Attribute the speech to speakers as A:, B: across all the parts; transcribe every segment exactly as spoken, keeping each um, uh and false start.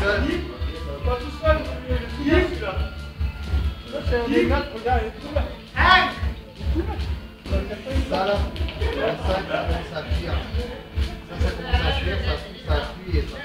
A: seul.
B: Pas tout seul, c'est celui-là. Ça, c'est un des notes, regarde, il est tout là.
A: Ça là, ça commence à cuire. Ça, ça commence à cuire, ça cuit, ça cuit et ça.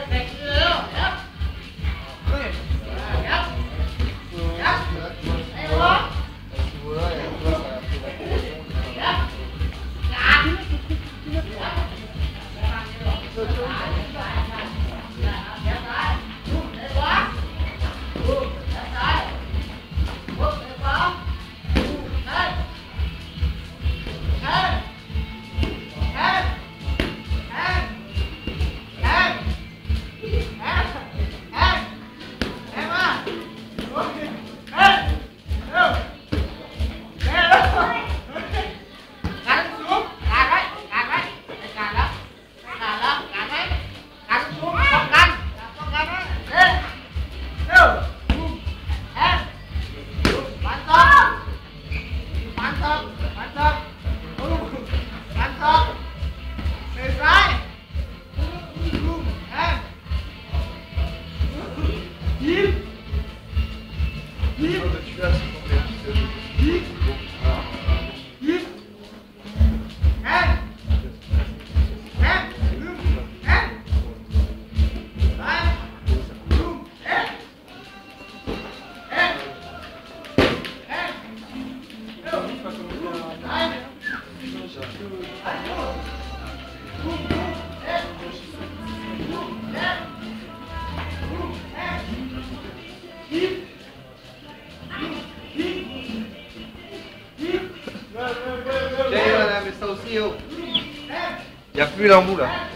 A: Il n'y a plus l'embout là.